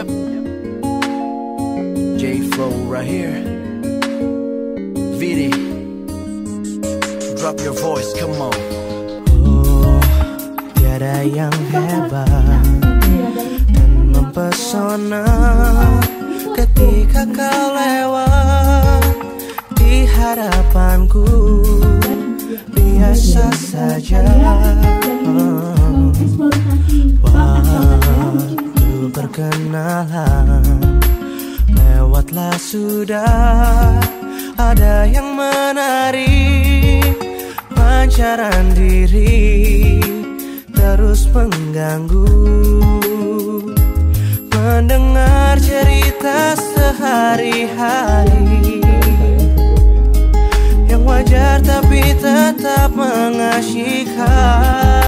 J-Flow right here. Vidi, drop your voice, come on. Oh, tiada yang hebat dan mempesona ketika kau lewat di hadapanku. Biasa saja. Waktu berkenalan lewatlah sudah. Ada yang menarik, pancaran diri terus mengganggu. Mendengar cerita sehari-hari yang wajar tapi tetap mengasyik.